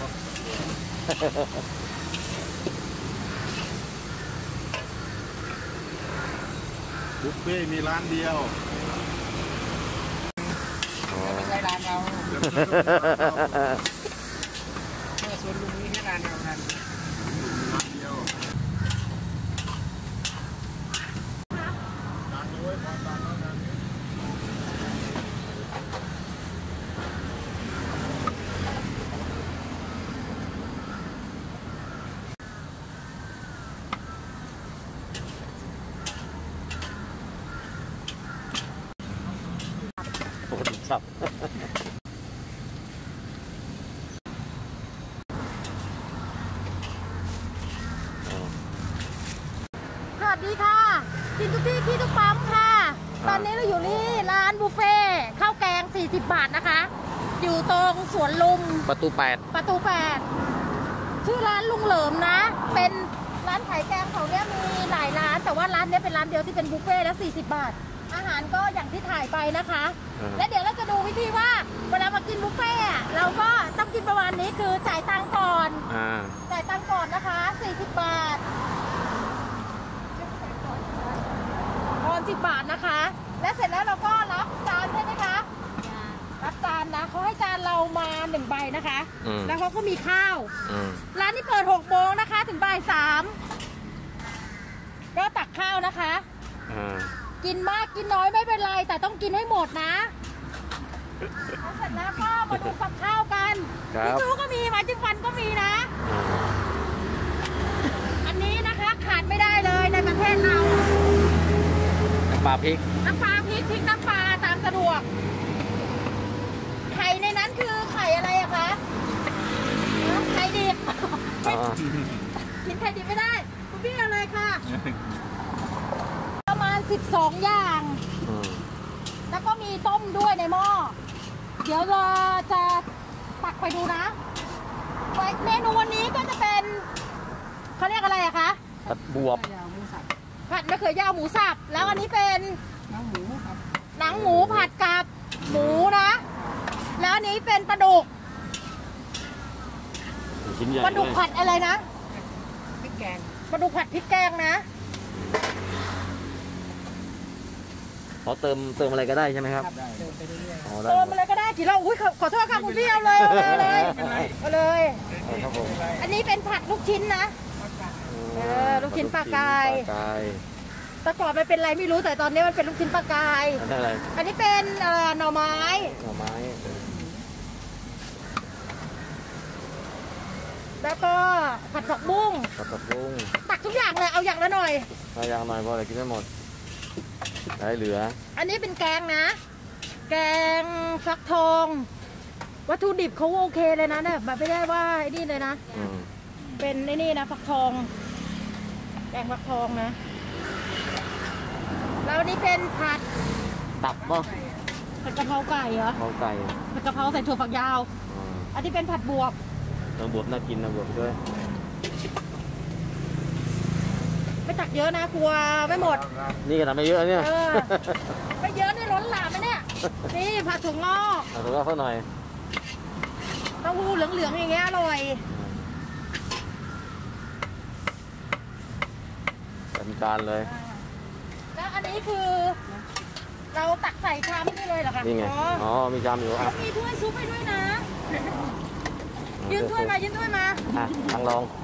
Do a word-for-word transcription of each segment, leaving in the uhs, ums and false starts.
บุฟเฟ่มีร้านเดียวไม่ใช่ร้านเราเมื่อส่วนลุงนี้แค่ร้านเดียวกันร้านเดียวร้านด้วยพอตามแล้วกันปกติสับสวัสดีค่ะกินทุกที่ที่ทุกปั๊มค่ะตอนนี้เราอยู่ที่ร้านบุฟเฟ่ข้าวแกงสี่สิบบาทนะคะอยู่ตรงสวนลุมประตูแปดประตูแปดชื่อร้านลุงเหลิมนะเป็นร้านขายแกงเขาเนี้ยมีหลายร้านแต่ว่าร้านนี้เป็นร้านเดียวที่เป็นบุฟเฟ่แล้วสี่สิบบาทอาหารก็อย่างที่ถ่ายไปนะคะและเดี๋ยวเราจะดูวิธีว่าเวลามากินบุฟเฟ่เราก็ต้องกินประมาณนี้คือจ่ายตังค์ก่อนจ่ายตังค์ก่อนนะคะสี่สิบบาทตอนสิบบาทนะคะและเสร็จแล้วเราก็รับจานใช่ไหมคะรับจานนะเขาให้จานเรามาหนึ่งใบนะคะแล้วเขาก็มีข้าวร้านนี้เปิดหกโมงนะคะถึงบ่ายสามก็ตักข้าวนะคะกินมากกินน้อยไม่เป็นไรแต่ต้องกินให้หมดนะแล้วเสร็จแล้วก็มาดูกับข้าวกันพี่จูก็มีหมาจิ้มฟันก็มีนะอันนี้นะคะขาดไม่ได้เลยในประเทศเราน้ำปลาพริกน้ำปลาพริกพริกน้ำปลาตามสะดวกไข่ในนั้นคือไข่อะไรอะคะไข่ดิบกินไข่ดิบไม่ได้คุณพี่เอาเลยค่ะประมาณสิบสองอย่างแล้วก็มีต้มด้วยในหม้อเดี๋ยวเราจะตักไปดูนะเมนูวันนี้ก็จะเป็นเขาเรียกอะไรอะคะผัดบวบผัดมะเขือยาวหมูสับแล้วอันนี้เป็นหนังหมูครับหนังหมูผัดกับหมูนะแล้วอันนี้เป็นปลาดุกปลาดุกผัดอะไรนะพริกแกงปลาดุกผัดพริกแกงนะเขาเติมเติมอะไรก็ได้ใช่ไหมครับเติมอะไรก็ได้กี่เราอุ้ยขอโทษค่ะคุณพี่เอาเลยเอาเลยเอาเลยอันนี้เป็นผัดลูกชิ้นนะเออลูกชิ้นปลากายแต่ก่อนมันเป็นอะไรไม่รู้แต่ตอนนี้มันเป็นลูกชิ้นปลากายอันนี้เป็นหน่อไม้หน่อไม้แล้วก็ผัดผักบุ้งผัดผักบุ้งตักทุกอย่างเลยเอาอย่างละหน่อยเอาอย่างหน่อยพอเลยกินไม่หมดได้เหลืออันนี้เป็นแกงนะแกงฟักทองวัตถุดิบเขาโอเคเลยนะเนี่ยแบบไม่ได้ว่าไอ้นี่เลยนะเป็นไอ้นี่นะฟักทองแกงฟักทองนะแล้วอันนี้เป็นผัดตับป่ะผัดกะเพราไก่เหรอกะเพราไก่ผัดกะเพราใส่ถั่วฝักยาวอันนี้เป็นผัดบวบผัดบวบน่ากินนะบวบด้วยไม่ตักเยอะนะกลัวไม่หมดนี่ก็ทำไม่เยอะเนี่ยไม่เยอะนี่ล้นหลามไหมเนี่ยนี่ผัดถั่วงอกผัดถั่วงอกสักหน่อยเต้าหู้เหลืองๆอย่างเงี้ยอร่อยเป็นการเลยแล้วอันนี้คือเราตักใส่ชามนี่เลยเหรอคะนี่ไงอ๋อมีชามอยู่อ่ะมีถ้วยซุปให้ด้วยนะยืนถ้วยมายืนถ้วยมาอ่ะทางลอง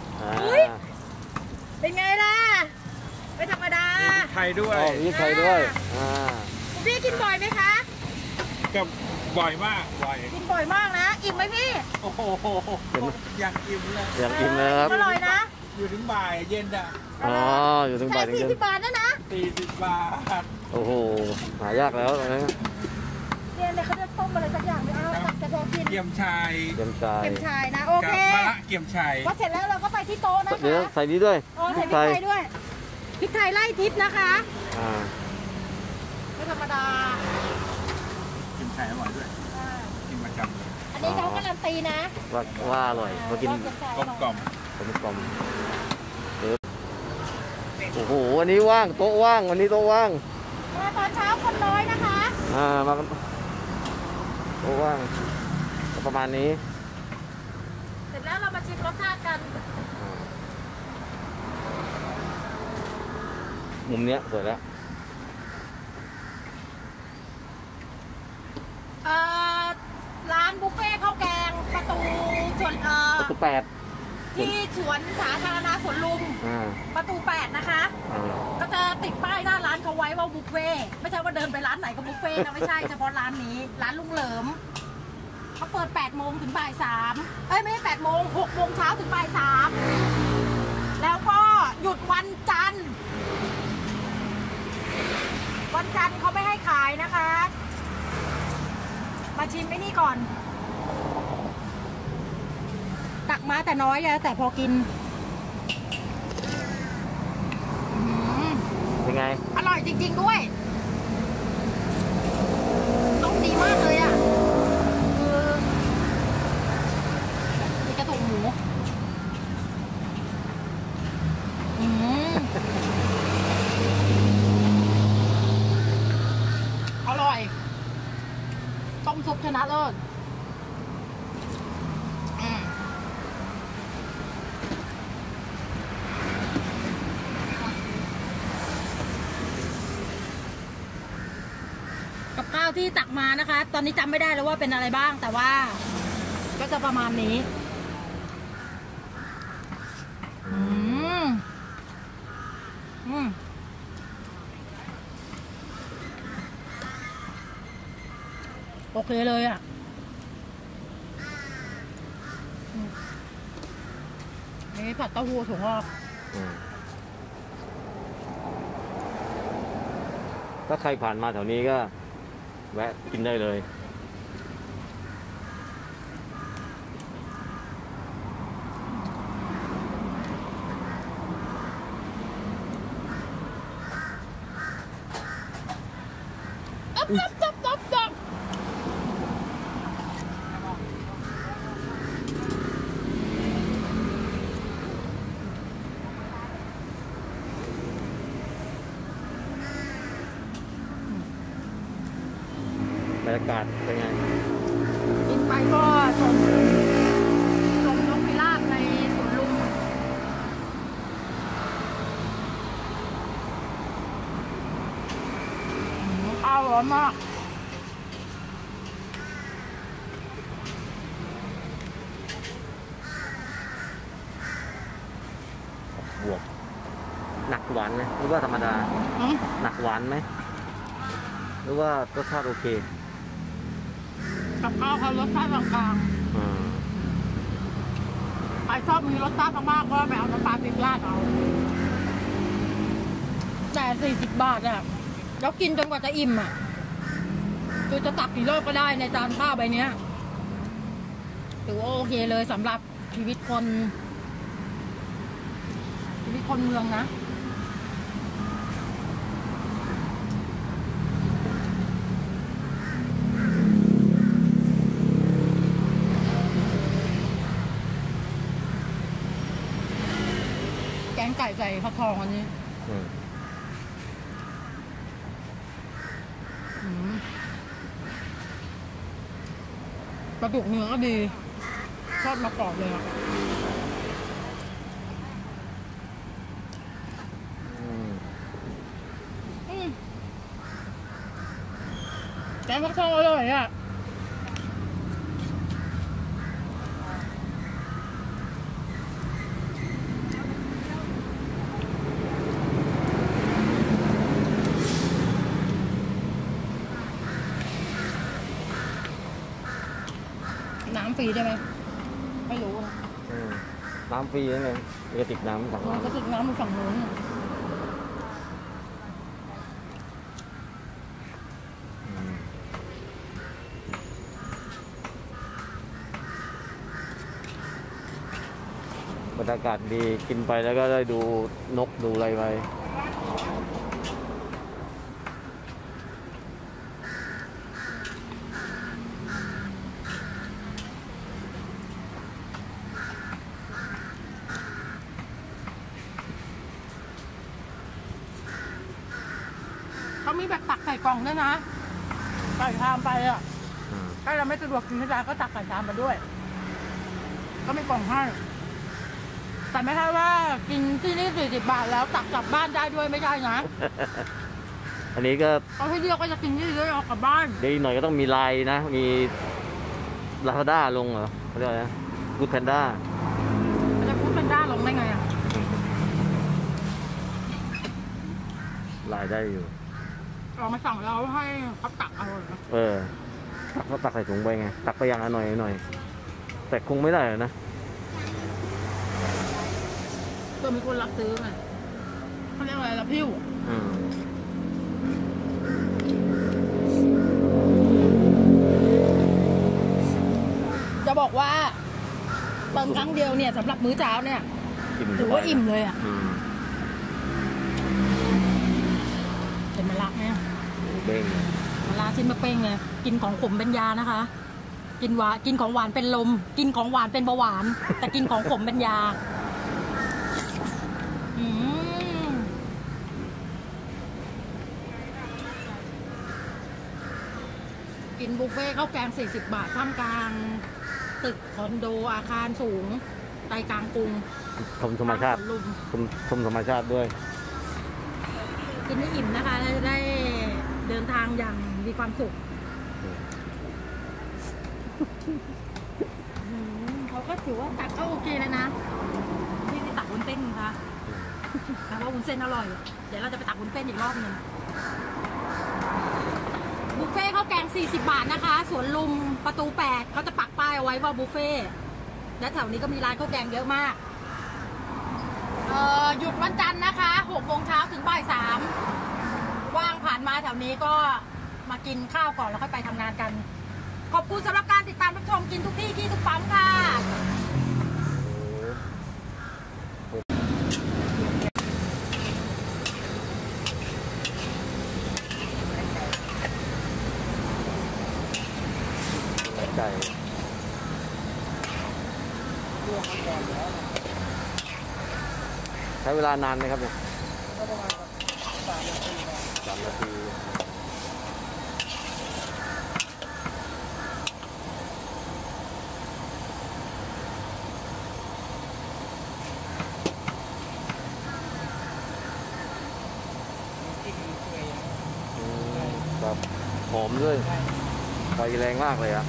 เป็นไงล่ะไม่ธรรมดาไข่ด้วยมีไข่ด้วยพี่กินบ่อยไหมคะก็บ่อยมากบ่อยกินบ่อยมากนะอิ่มไหมพี่โอ้โหอย่างอิ่มเลยอย่างอิ่มเลยครับอร่อยนะอยู่ถึงบ่ายเย็นอ่ะอ๋ออยู่ถึงบ่ายถึงเย็นสี่สิบบาทนะนะสี่สิบบาทโอ้โหหายากแล้วนะเนี่ยเนี่ยเขาจะต้มอะไรสักอย่างไม่เอาตักจะโดนกินเกี่ยมชายเกี่ยมชายเกี่ยมชายนะโอเคมะละเกี่ยมชายพอเสร็จแล้วเราก็ไปที่โต๊ะนะคะเดี๋ยวใส่นี้ด้วยอ๋อใส่พริกไทยด้วยพริกไทยไล่ทิพย์นะคะอ่าไม่ธรรมดาเกี่ยมชายอร่อยด้วยกินประจำอันนี้เขาการันตีนะว่าว่าอร่อยมากินกลมกล่อมกลมกล่อมโอ้โหวันนี้ว่างโต๊ะว่างวันนี้โต๊ะว่างมาตอนเช้าคนน้อยนะคะอ่ามาโต๊ะว่างประมาณนี้ร็จแล้วเรามาชิมรสชาติกันมุมเนี้ยสวยแล้วเอ่อร้านบุฟเฟ่ข้าวแกงประตูสวนเอ่อประตูแปดที่สวนสาธารณะสวนลุมอ่าประตูแปดนะคะอ่าก็จะติดป้ายหน้าร้านเขาไว้ว่าบุฟเฟ่ไม่ใช่ว่าเดินไปร้านไหนก็บุฟเฟ่นะไม่ใช่เฉพาะร้านนี้ร้านลุงเหลิมเขาเปิดแปดโมงถึงบ่ายสามเอ้ยไม่ใช่แปดโมงหกโมงเช้าถึงบ่ายสามแล้วก็หยุดวันจันทร์วันจันทร์เขาไม่ให้ขายนะคะ มาชิมไอ้นี่ก่อน ตักมาแต่น้อยอะแต่พอกินอื้อหือเป็นไงอร่อยจริงๆด้วยต้มดีมากเลยอ่ะคือมีกระดูกหมูอืมอร่อย ต้มซุปชนะเลิศอืมกับข้าวที่ตักมานะคะ ตอนนี้จำไม่ได้แล้วว่าเป็นอะไรบ้าง แต่ว่าก็จะประมาณนี้ อืม อืม โอเคเลยอ่ะอืมนี่ผัดเต้าหู้ถั่วงอกอืมถ้าใครผ่านมาแถวนี้ก็ แวะกินได้เลยอ๊อบอ๊อบอ๊อบอ๊อบอ๊อบบรรยากาศเป็นไงกินไปก็ชมชมนกพิราบในสวนลุมอืมข้าวร้อนมากบวก หนักหวานไหมหรือว่าธรรมดาอืมหนักหวานไหม หรือว่ารสชาติโอเคกับข้าวเขารสชาติกลางอืมๆใครชอบมีรสชาติมากๆก็ไปเอาน้ำปลาพริกราดเอา แต่สี่สิบบาทอะแล้วกินจนกว่าจะอิ่มอะคือจะตักกี่รอบก็ได้ในจานข้าวใบเนี้ยถือว่าโอเคเลยสำหรับชีวิตคน ชีวิตคนเมืองนะ แกงไก่ใส่ฟักทองอันนี้อืมอืมกระดูกเนื้อก็ดีทอดมากรอบเลยอ่ะอืมอืมแกงฟักทองอร่อยอ่ะ น้ำฟรีได้ไหมไม่รู้นะอืมน้ำฟรีนั่นเองกระติกน้ำสั่งมันก็ติดน้ำอยู่ฝั่งนู้นอืมบรรยากาศดีกินไปแล้วก็ได้ดูนกดูอะไรไปเขามีแบบตักใส่กล่องด้วยนะใส่ชามไปอ่ะอืมถ้าเราไม่สะดวกกินที่ร้านก็ตักใส่ชามมาด้วยก็ไม่กล่องให้แต่ไม่ใช่ว่ากินที่นี่สี่สิบบาทแล้วตักกลับบ้านได้ด้วยไม่ใช่นะอันนี้ก็เขาให้เลือกก็จะกินที่นี่เอากลับบ้านเดี๋ยวอีกหน่อยก็ต้องมีไลน์นะ มีลาซาด้าลงเหรอเขาเรียกอะไรนะกูดแพนด้ามันจะพูดเป็นด้าลงได้ไงอ่ะไลน์ได้อยู่เรามาสั่งแล้วให้เขาตักเอาเหรอเออตักเขาตักใส่ถุงไปไง ตักไปอย่างละหน่อยหน่อย แต่คงไม่ได้หรอกนะตัวมีคนรับซื้อไงเขาเรียกอะไรรับพิ้วอืมจะบอกว่าเติมครั้งเดียวเนี่ยสำหรับมื้อเช้าเนี่ยอิ่มถือว่าอิ่มเลยอ่ะอืมเป็นมะระเนี่ยเบ้งเลยมะระชิ้นมะเป้งไงกินของขมเป็นยานะคะ กินหวานกินของหวานเป็นลม กินของหวานเป็นเบาหวาน แต่กินของขมเป็นยาอืมกินบุฟเฟ่ต์ข้าวแกงสี่สิบบาทท่ามกลางตึกคอนโดอาคารสูงใจกลางกรุงชมธรรมชาติสวนลุมชมชมธรรมชาติด้วยกินให้อิ่มนะคะแล้วจะได้เดินทางอย่างมีความสุขอืมเขาก็ถือว่าตักก็โอเคแล้วนะนี่ที่ตักวุ้นเส้นค่ะแต่ว่าวุ้นเส้นอร่อย เดี๋ยวเราจะไปตักวุ้นเส้นอีกรอบหนึ่งบุฟเฟ่ข้าวแกงสี่สิบบาทนะคะสวนลุมประตูแปดเขาจะปักป้ายเอาไว้ว่าบุฟเฟ่และแถวนี้ก็มีร้านข้าวแกงเยอะมากเอ่อหยุดวันจันทร์นะคะหกโมงเช้าถึงบ่ายสามว่างผ่านมาแถวนี้ก็มากินข้าวก่อนแล้วค่อยไปทำงานกันขอบคุณสำหรับการติดตามรับชมกินทุกที่ที่ทุกปั๊มค่ะไก่ลวกมาก่อนแล้วใช้เวลานานไหมครับเนี่ยก็ประมาณสามนาทีนะสามนาทีอืมครับหอมด้วย ไฟแรงมากเลยอะ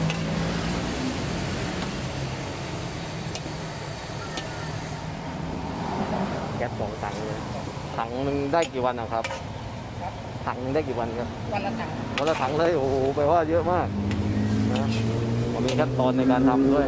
แก๊สสองถังเลย ถังหนึ่งได้กี่วันนะครับ ถังหนึ่งได้กี่วันครับวันละถังวันละถังเลย โอ้โหแปลว่าเยอะมากนะมันมีขั้นตอนในการทำด้วย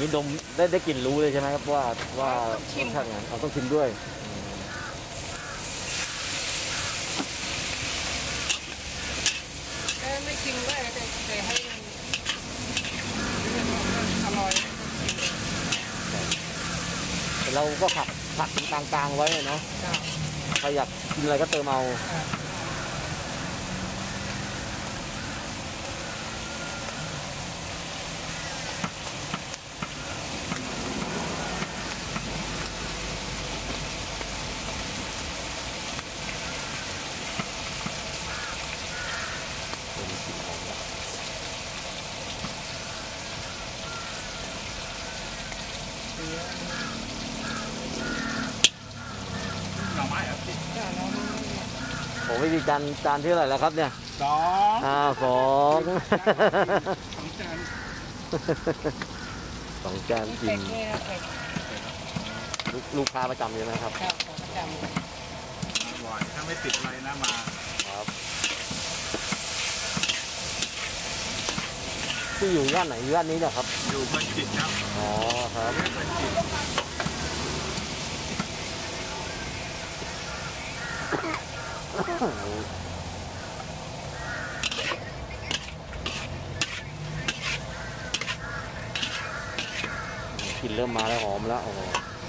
นี้ดมได้ได้กลิ่นรู้เลยใช่ไหมครับว่าว่ารสชาติไงเราต้องชิมด้วยเอ้ยไม่กินได้แต่แต่ให้มันอร่อยเราก็ผักผักกลางๆไว้เนาะครับใครอยากกินอะไรก็เติมเอาอ่าหน่อไม้ครับพี่จ้าน้องผมไม่มีจานจานที่เท่าไหร่แล้วครับเนี่ยสองอ่าสองสองจานสองจานนี่กิเป็นดนี่นะเป็ดลูกลูกค้าประจำใช่ไหมครับครับของประจำบ่อยถ้าไม่ติดอะไรนะมาครับที่อยู่ย่านไหนย่านนี้เนี่ยครับอยู่เพลินจิตครับอ๋อครับเรียกเพลินจิตกลิ่นเริ่มมาแล้วหอมแล้วโอ้โห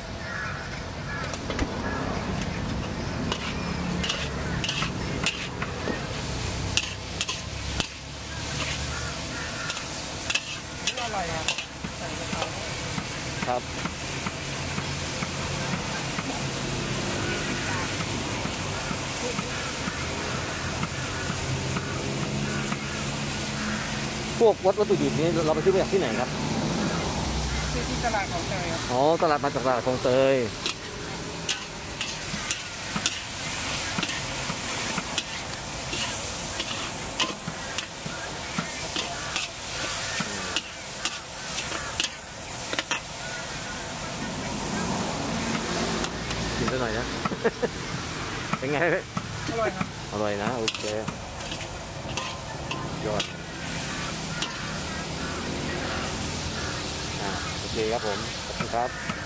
นี่อร่อยครับใส่กะเพราครับพวกวัตถุดิบนี้เราไปซื้อมาจากที่ไหนครับที่ที่ตลาดของเตยครับอ๋อตลาดมาจากตลาดคลองเตยกินซะหน่อยนะ เป็นไงอร่อยครับอร่อยนะ โอเค ยอดอ่าโอเคครับผม ขอบคุณครับ